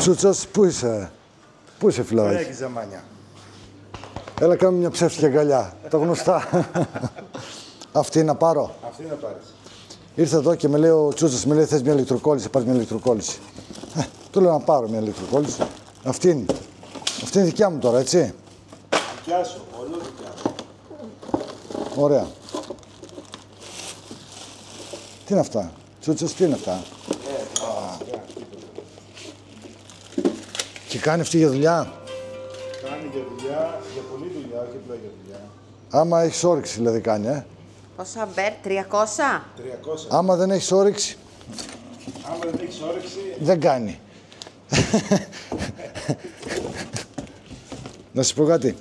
Τσούτσος, πού είσαι? Πού είσαι, φιλαράκι? Ωραία, ζαμάνια. Έλα, κάνουμε μια ψεύτικη αγκαλιά. Τα γνωστά. Αυτή να πάρω. Αυτή να πάρεις. Ήρθε εδώ και με λέει ο Τσούτσος, με λέει θες μια ηλεκτροκόλληση, πάρεις μια ηλεκτροκόλληση. Του λέω να πάρω μια ηλεκτροκόλληση. Αυτή είναι. Αυτή είναι δικιά μου τώρα, έτσι. Δικιά σου, όλο δικιά σου. Ωραία. Τι είναι αυτά? Τσούτσος, τι είναι αυτά? Και κάνει αυτή για δουλειά. Κάνει για δουλειά, για πολλή δουλειά, όχι απλά για δουλειά. Άμα έχεις όρεξη, δηλαδή κάνει, Πόσα μπέρ, 300? 300. Άμα δεν έχεις όρεξη, Άμα δεν έχεις όρεξη, δεν κάνει. Να σου πω κάτι.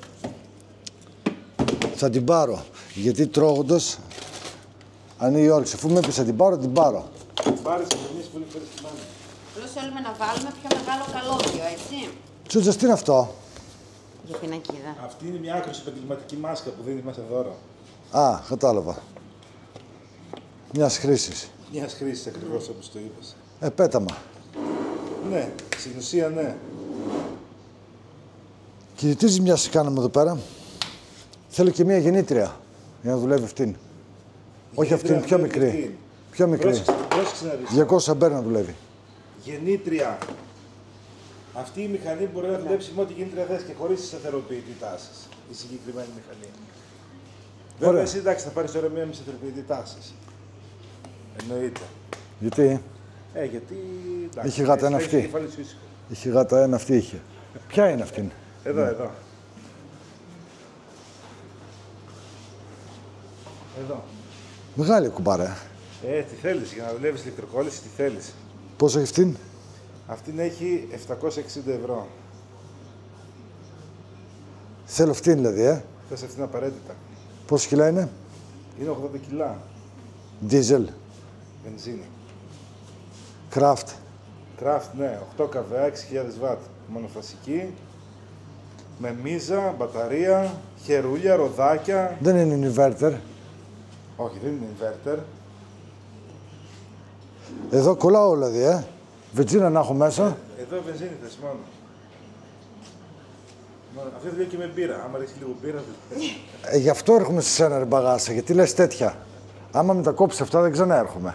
Θα την πάρω. Γιατί τρώγοντας, αν είναι η όρεξη. Αφού με έπεισε να την πάρω, την πάρω. την πάρεις και εμείς πολύ ευχαριστημένοι. Απλώς θέλουμε να βάλουμε πιο μεγάλο καλώδιο, έτσι. Τσούτσος, τι είναι αυτό? Για πινακίδα. Αυτή είναι μια άκρως επαγγελματική μάσκα που δίνει μέσα δώρο. Α, κατάλαβα. Μιας χρήσης. Μιας χρήσης ακριβώς όπως το είπες. Πέταμα. Ναι, στην ουσία ναι. Και τι ζημιάς κάναμε εδώ πέρα? Θέλω και μια γεννήτρια για να δουλεύει αυτήν. Όχι αυτήν, πιο μικρή. Πιο μικρή. Πρόσεξε να δεις. 200 αμπέρ να δουλεύει. Γεννήτρια. Αυτή η μηχανή μπορεί να δουλέψει με ό,τι γεννήτρια θες και χωρίς σταθεροποιητή τάσης. Η συγκεκριμένη μηχανή. Βέβαια, Ωραία. εσύ εντάξει θα πάρεις τώρα μία με σταθεροποιητή τάσης. Εννοείται. Γιατί? Γιατί εντάξει. Είχε γάτα ένα έχεις αυτή. το κεφάλι σου ήσυχο. Είχε γάτα ένα, αυτή είχε. Ποια είναι αυτήν? Εδώ, εδώ. Εδώ. Μεγάλη κουμπάρα. Τι θέλεις, για να δουλεύεις ηλεκτροκόλληση, τι θέλεις. Πόσο έχει αυτήν? Αυτήν έχει 760 ευρώ. Θέλω αυτήν δηλαδή, Θες αυτήν απαραίτητα. Πόσο κιλά είναι? Είναι 80 κιλά. Δίζελ. Βενζίνη. Κράφτ. Craft, ναι, 8 kVA, 6.000 βατ. Μονοφασική. Με μίζα, μπαταρία, χερούλια, ροδάκια. Δεν είναι inverter. Όχι, δεν είναι inverter. Εδώ κολλάω όλα δηλαδή, Βενζίνα να έχω μέσα. Εδώ βενζίνη θες μόνο. Αυτή δουλεύει και με μπύρα. Άμα ρίξει λίγο μπύρα, Γι' αυτό έρχομαι σε σένα, ρε μπαγάσα, γιατί λες τέτοια. Άμα με τα κόψεις αυτά, δεν ξανά έρχομαι.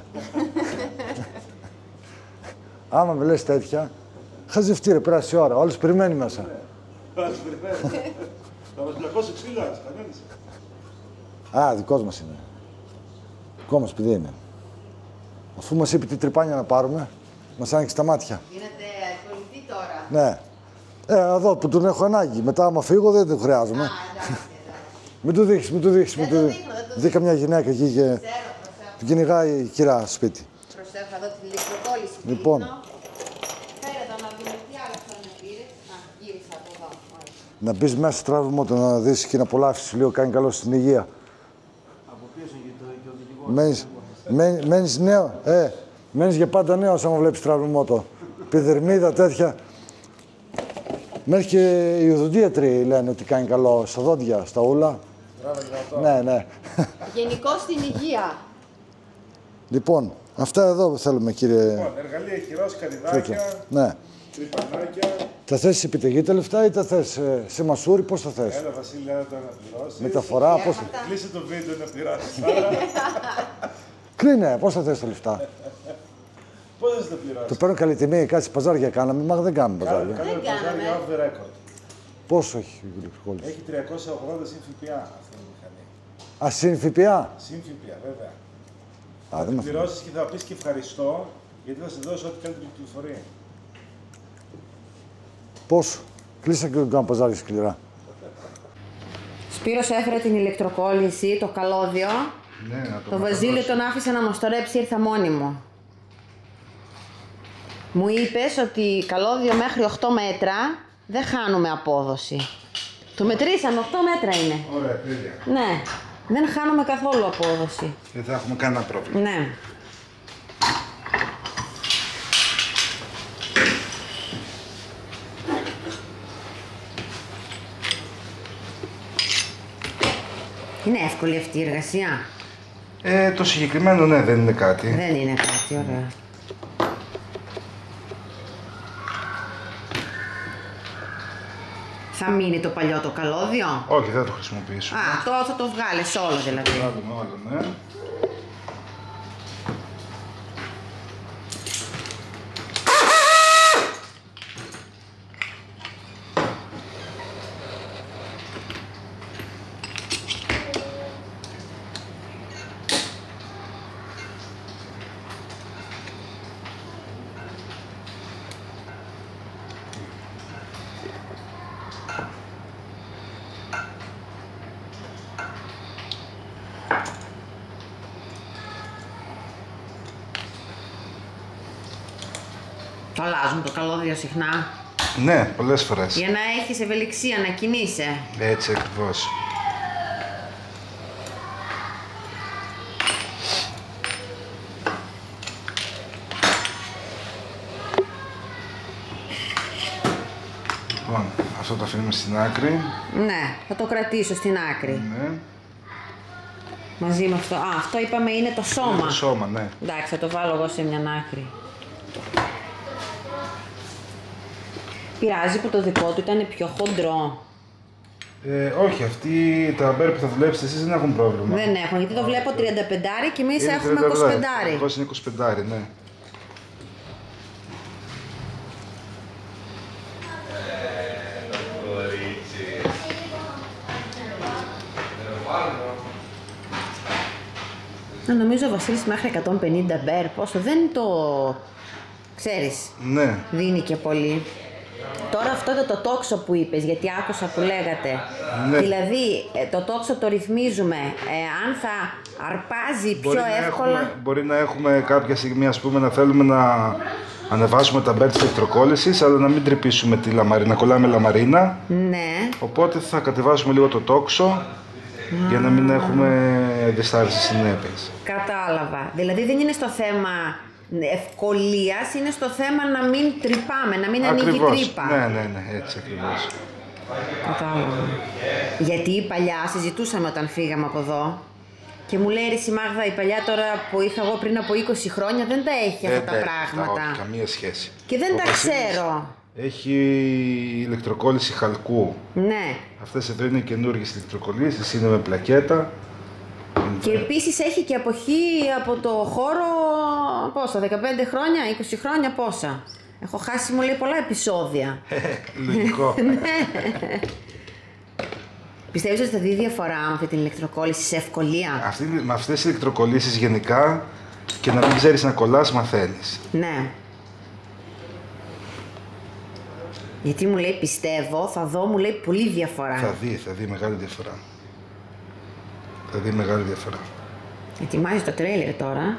Άμα με λες τέτοια, χαζευτεί ρε, πέρασε η ώρα. Όλος περιμένει μέσα. Ας περιμένει. Θα μας πλακώσει ξύλο, κανένας. Α, δικός μας είναι. Δικό μας παιδί είναι. Αφού μας είπε τι τρυπάνια να πάρουμε, μας άνοιξε τα μάτια. Γίνατε αλκοολητή τώρα. Ναι. Εδώ που τον έχω ανάγκη. Μετά, άμα φύγω, δεν το χρειάζομαι. Εντάξει. Μην του δείξεις, μην του δείξεις. Δεν το δείχνω, δεν το Δήκα μια γυναίκα εκεί και Προσέχω. του κυνηγάει η κυρά στο σπίτι. Προσέχω εδώ την ηλεκτροκόλληση. Λοιπόν. Φέρε εδώ να δούμε τι άλλο θα με πήρες. Γύρισα από εδώ. Μάλιστα. Να μπεις μέσα στο τράβημα του να δεις και να απολαύσεις λίγο, κάνει καλό στην υγεία. Από πίσω και ο δικηγόρος. Μένεις νέο, μένεις για πάντα νέος άμα βλέπεις τραυμότο. Πιδερμίδα, τέτοια. Μέχρι και οι οδοντίατροι λένε ότι κάνει καλό στα δόντια, στα ούλα. Ναι, ναι. Γενικώς στην υγεία. Λοιπόν, αυτά εδώ θέλουμε, κύριε. Λοιπόν, εργαλεία χειρός, καρυδάκια, Ναι. τρυπανάκια. Τα θες σε επιταγή τα λεφτά ή τα θες σε μασούρι, πώς τα θες? Έλα, Βασίλη, έλα τώρα να πληρώσεις. Μεταφορά, πώς. Κλείσε το βίντεο να πληράσεις. Κρίνε, πώς τα θες τα λεφτά. Πώς θα το πληρώσεις. Το παίρνω καλή τιμή, κάτσε παζάρια κάναμε, μα δεν κάνουμε παζάρια. Κάνουμε παζάρια off the record. Πόσο έχει η ηλεκτροκόλληση? Έχει 380 συν ΦΠΑ αυτή η μηχανή. Α, συν ΦΠΑ. Συν ΦΠΑ, βέβαια. Α, Θα δεν την μας πληρώσεις και θα πεις και ευχαριστώ, γιατί θα σε δώσω ό,τι καλύτερη κυκλοφορία. Πόσο. Κλείσα και δεν κάνω παζάρια σκληρά. Σπύρος έφερε την ηλεκτροκόλληση, το καλώδιο. Ναι, να Το Βασίλη τον άφησε να μας τορέψει, ήρθα μόνη μου. Μου είπες ότι καλώδιο μέχρι 8 μέτρα δεν χάνουμε απόδοση. Το μετρήσαμε, 8 μέτρα είναι. Ωραία, τέλεια. Ναι, δεν χάνουμε καθόλου απόδοση. Δεν θα έχουμε κανένα πρόβλημα. Ναι. Είναι εύκολη αυτή η εργασία. Το συγκεκριμένο ναι, δεν είναι κάτι. Δεν είναι κάτι, ωραία. Θα μείνει το παλιό το καλώδιο. Όχι, δεν θα το χρησιμοποιήσω. Α, το θα το βγάλεις όλο δηλαδή. Το βγάλουμε όλο, ναι. Το αλλάζουν το καλώδιο συχνά. Ναι, πολλές φορές. Για να έχεις ευελιξία, να κινείσαι. Έτσι ακριβώς. Λοιπόν, αυτό το αφήνουμε στην άκρη. Ναι, θα το κρατήσω στην άκρη. Ναι. Μαζί με αυτό. Α, αυτό είπαμε είναι το σώμα. Το σώμα, ναι. Εντάξει, θα το βάλω εγώ σε μια άκρη. Πειράζει που το δικό του ήταν πιο χοντρό. Όχι, αυτοί τα μπέρ που θα δουλέψετε εσείς δεν έχουν πρόβλημα. Δεν έχουν, γιατί το βλέπω 35 και εμείς Είναι έχουμε 25. Εγώ είναι 25, ναι. Νομίζω ο Βασίλης μέχρι 150 μπέρ, πόσο δεν το ξέρεις, Ναι. δίνει και πολύ. Τώρα αυτό το τόξο που είπες, γιατί άκουσα που λέγατε, Ναι. δηλαδή το τόξο το ρυθμίζουμε, αν θα αρπάζει πιο εύκολα. Μπορεί να έχουμε κάποια στιγμή, ας πούμε, να θέλουμε να ανεβάσουμε τα μπέρ της ηλεκτροκόλλησης, αλλά να μην τρυπήσουμε τη λαμαρίνα, να κολλάμε λαμαρίνα. Ναι. Οπότε θα κατεβάσουμε λίγο το τόξο για να μην έχουμε διστάρισεις συνέπειες. Κατάλαβα. Δηλαδή δεν είναι στο θέμα ευκολίας, είναι στο θέμα να μην τρυπάμε, να μην ανοίγει τρύπα. Ναι, έτσι ακριβώς. Κατάλαβα. Γιατί παλιά συζητούσαμε όταν φύγαμε από εδώ και μου λέει ρε η Μάγδα, η παλιά τώρα που είχα εγώ πριν από 20 χρόνια δεν τα έχει αυτά τα πράγματα. Όχι, καμία σχέση. Και δεν τα ξέρω. Έχει ηλεκτροκόλληση χαλκού. Ναι. Αυτές εδώ είναι καινούργιες ηλεκτροκολλήσεις, είναι με πλακέτα. Και επίσης έχει και αποχή από το χώρο, πόσα, 15 χρόνια, 20 χρόνια, πόσα. Έχω χάσει, μου λέει, πολλά επεισόδια. Λογικό. Πιστεύεις ότι θα δει διαφορά με αυτή την ηλεκτροκόλληση σε ευκολία? Με αυτές τις ηλεκτροκολλήσεις γενικά και να μην ξέρεις να κολλάς, μαθαίνεις. Ναι. Γιατί μου λέει, πιστεύω, θα δω, μου λέει, πολύ διαφορά. Θα δει μεγάλη διαφορά. Θα δει μεγάλη διαφορά. Ετοιμάζει το τρέιλερ τώρα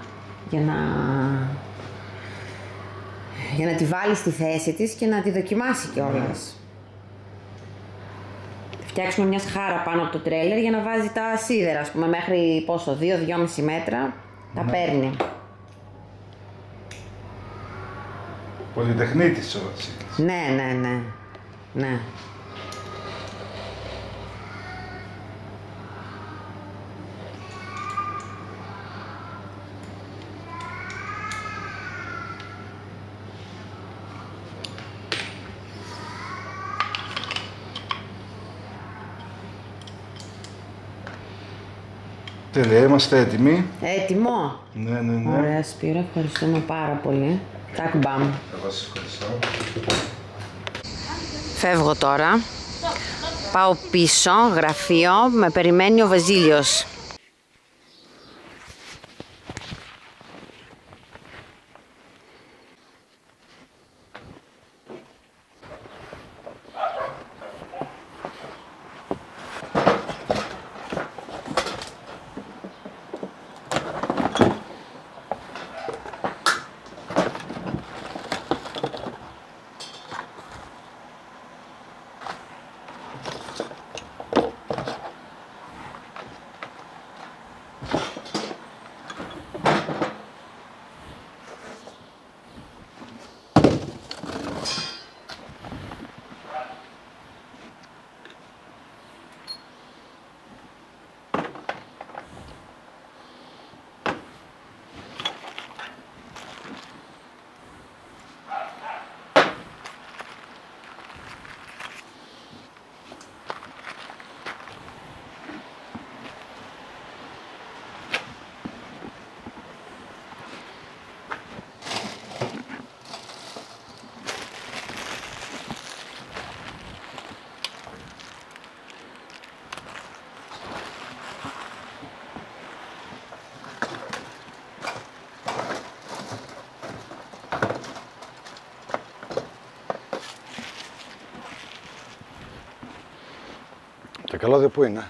για να τη βάλει στη θέση της και να τη δοκιμάσει κιόλας. Φτιάξουμε μια σχάρα πάνω από το τρέιλερ για να βάζει τα σίδερα, ας πούμε, μέχρι πόσο, 2-2,5 μέτρα, τα παίρνει. Πολυτεχνίτης ο Βασίλης. Ναι. Τέλεια, είμαστε έτοιμοι. Έτοιμο. Ναι. Ωραία, Σπύρο, ευχαριστούμε πάρα πολύ. Τάκ μπαμ. Εγώ σας ευχαριστώ. Φεύγω τώρα. Πάω πίσω, γραφείο, με περιμένει ο Βαζίλιος. Τα καλώδια πού είναι?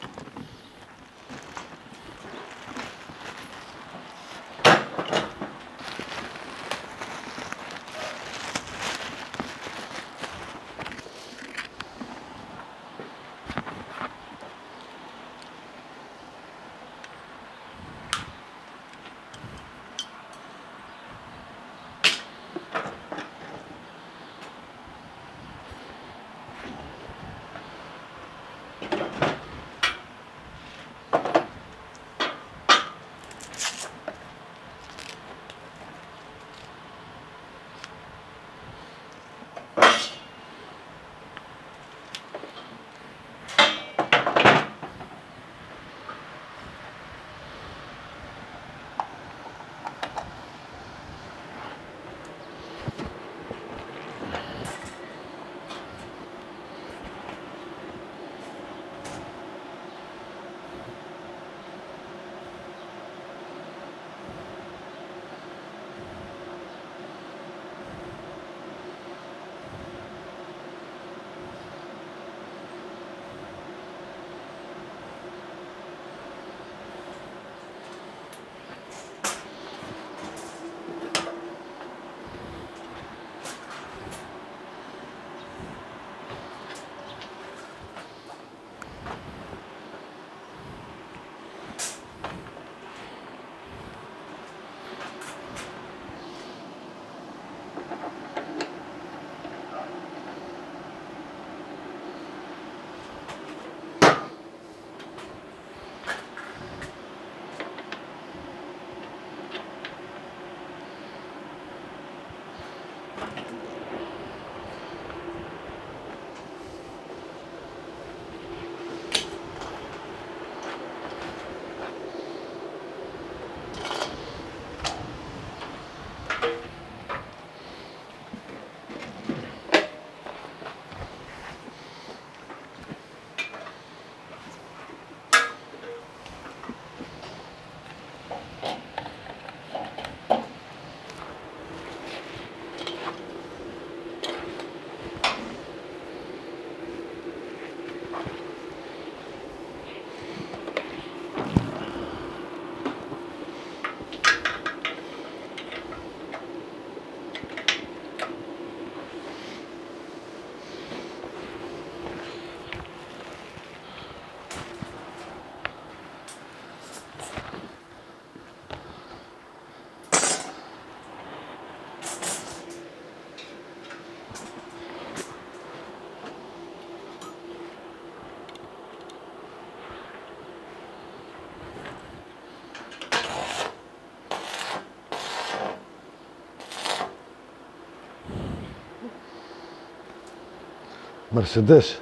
Mercedes.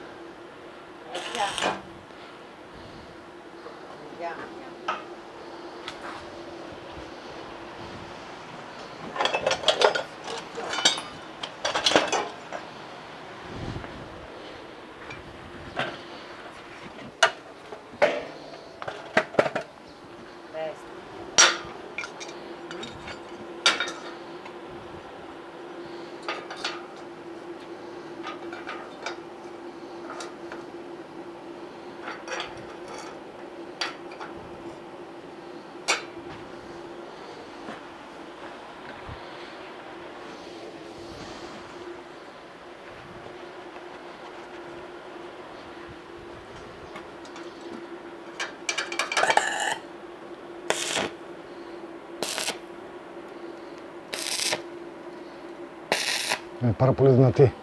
Είναι πάρα πολύ δυνατή.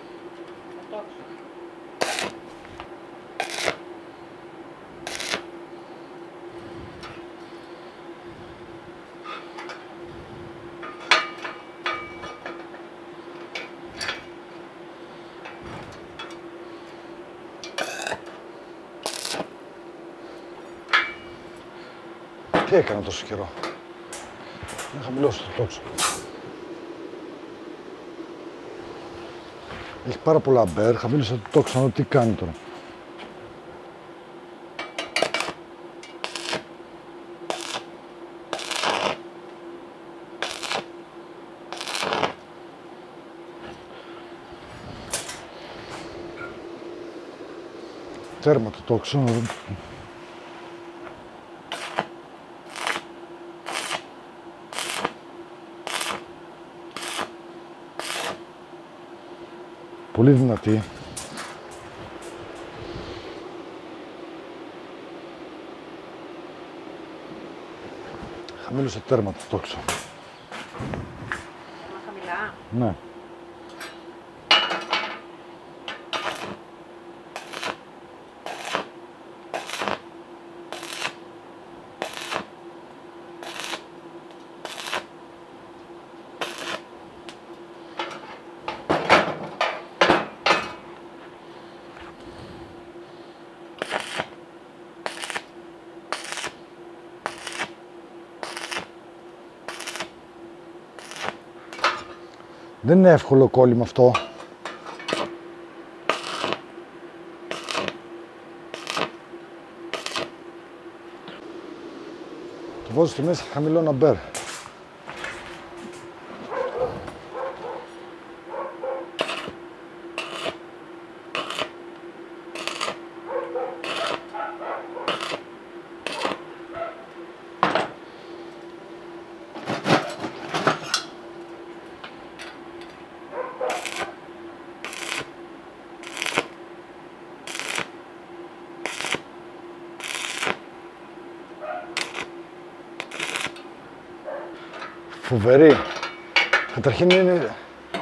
Τι έκανα τόσο καιρό? Να χαμηλώσω το τόξο. Έχει πάρα πολλά αμπέρ, χαμήλωσα το τόξο, να δω τι κάνει τώρα. Τέρμα το τόξο. Πολύ δυνατή. Χαμήλωσε τέρμα το τόξο. Χαμηλά. Ναι. Δεν είναι εύκολο κόλλημα αυτό. Το βάζω στη μέση χαμηλό αμπέρ. Φοβερή. Καταρχήν είναι...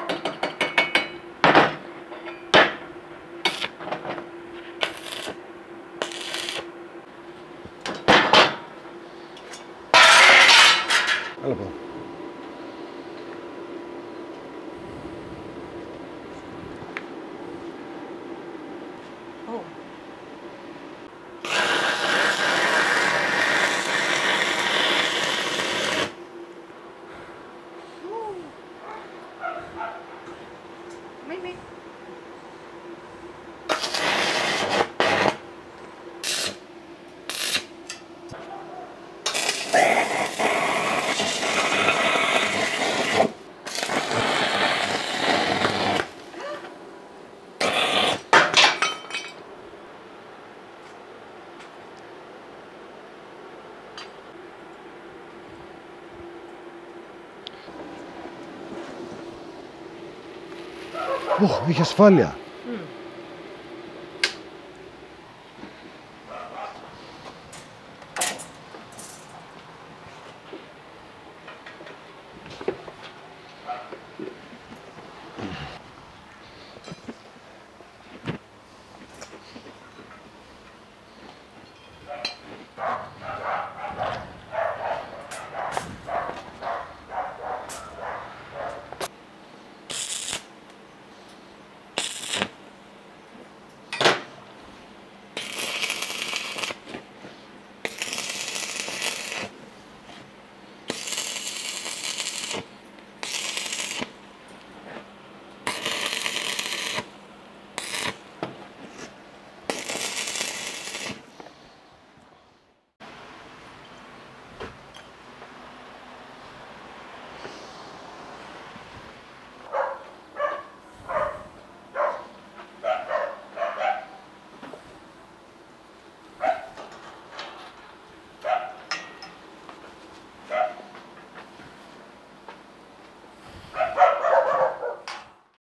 Έλα εδώ. Είχε ασφάλεια.